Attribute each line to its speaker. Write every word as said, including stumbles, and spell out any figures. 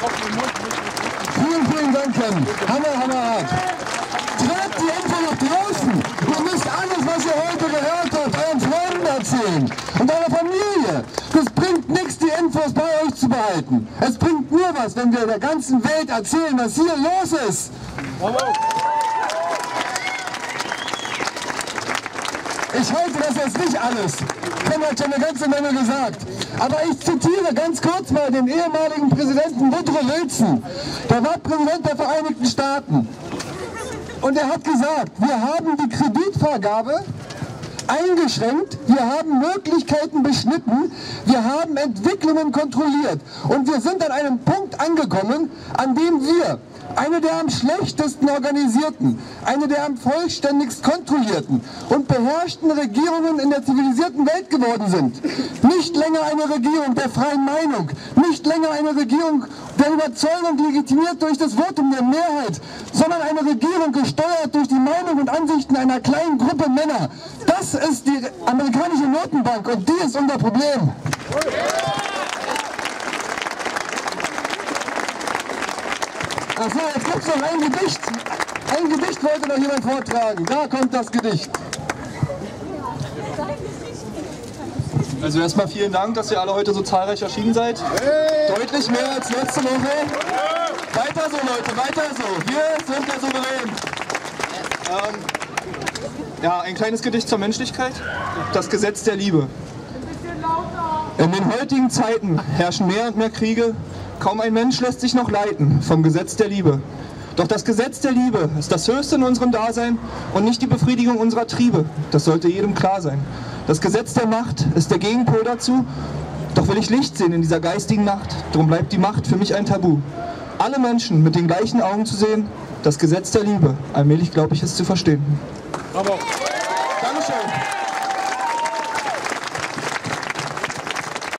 Speaker 1: Vielen, vielen Dank, Ken. Hammer, hammer hart. Tragt die Info nach draußen. Ihr müsst alles, was ihr heute gehört habt, euren Freunden erzählen und eurer Familie. Das bringt nichts, die Infos bei euch zu behalten. Es bringt nur was, wenn wir der ganzen Welt erzählen, was hier los ist. Ich halte das jetzt nicht alles. Ken hat schon eine ganze Menge gesagt. Aber ich zitiere ganz kurz mal den ehemaligen Präsidenten Woodrow Wilson. Der war Präsident der Vereinigten Staaten. Und er hat gesagt, wir haben die Kreditvergabe eingeschränkt, wir haben Möglichkeiten beschnitten, wir haben Entwicklungen kontrolliert. Und wir sind an einem Punkt angekommen, an dem wir eine der am schlechtesten organisierten, eine der am vollständigst kontrollierten und beherrschten Regierungen in der zivilisierten Welt geworden sind. Nicht länger eine Regierung der freien Meinung, nicht länger eine Regierung der Überzeugung legitimiert durch das Votum der Mehrheit, sondern eine Regierung gesteuert durch die Meinung und Ansichten einer kleinen Gruppe Männer. Das ist die amerikanische Notenbank und die ist unser Problem. Achso, jetzt gibt es noch ein Gedicht. Ein Gedicht wollte noch jemand vortragen. Da kommt das Gedicht.
Speaker 2: Also erstmal vielen Dank, dass ihr alle heute so zahlreich erschienen seid.
Speaker 1: Hey. Deutlich mehr als letzte Woche. Hey. Weiter so, Leute, weiter so. Wir sind der Souverän.
Speaker 2: Ähm, ja, ein kleines Gedicht zur Menschlichkeit. Das Gesetz der Liebe. In den heutigen Zeiten herrschen mehr und mehr Kriege. Kaum ein Mensch lässt sich noch leiten vom Gesetz der Liebe. Doch das Gesetz der Liebe ist das Höchste in unserem Dasein und nicht die Befriedigung unserer Triebe. Das sollte jedem klar sein. Das Gesetz der Macht ist der Gegenpol dazu. Doch will ich Licht sehen in dieser geistigen Nacht. Darum bleibt die Macht für mich ein Tabu. Alle Menschen mit den gleichen Augen zu sehen, das Gesetz der Liebe. Allmählich glaube ich es zu verstehen.
Speaker 1: Bravo. Dankeschön.